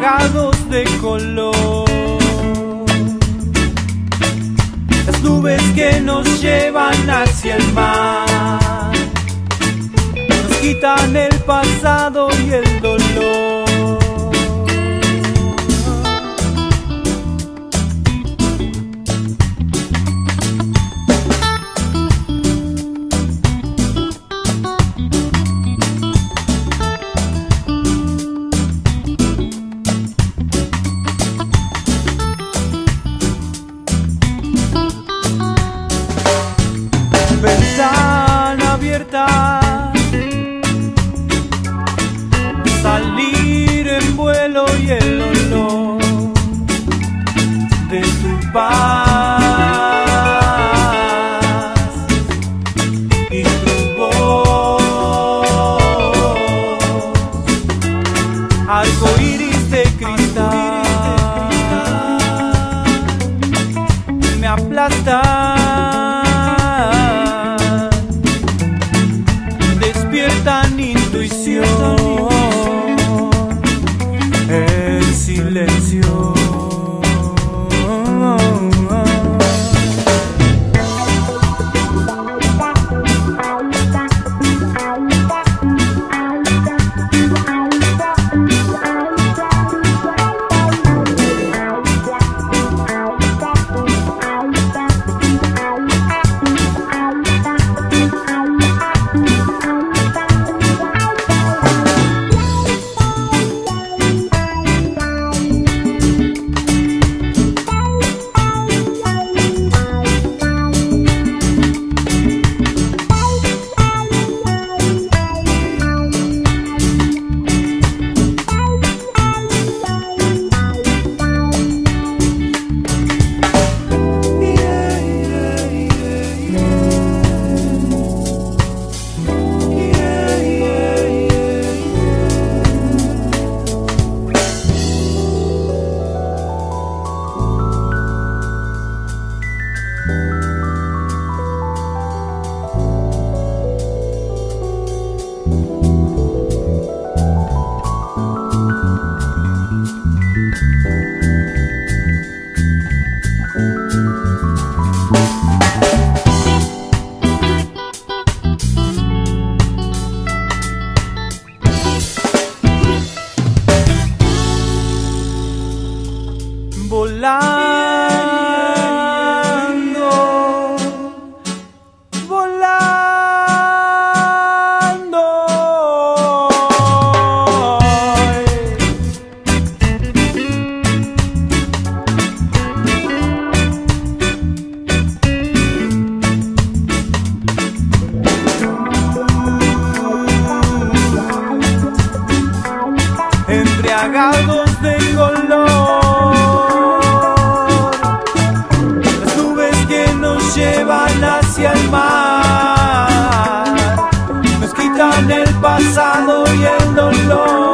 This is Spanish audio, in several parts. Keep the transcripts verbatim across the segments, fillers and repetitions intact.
embriagados de color. Las nubes que nos llevan hacia el mar nos quitan el pasado y el dolor. Ventana abierta, salir en vuelo y el olor de tu paz y tu voz, arcoíris de cristal, me aplastan. Despiertan intuición, el silencio. Volando, volando, embriagados de color. Llevan hacia el mar, nos quitan el pasado y el dolor.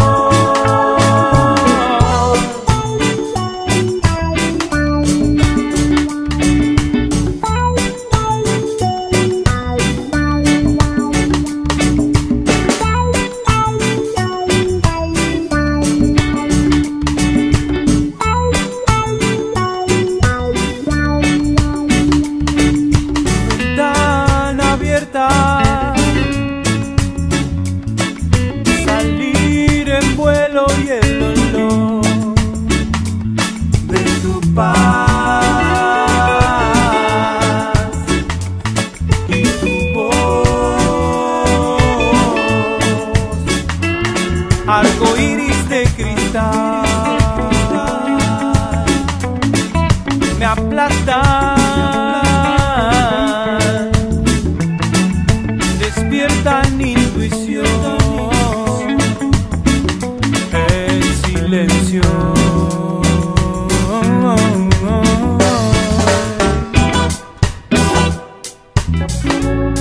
Salir en vuelo y el olor de tu paz y tu voz, arcoíris de cristal, me aplastan. Despiertan intuición, el silencio.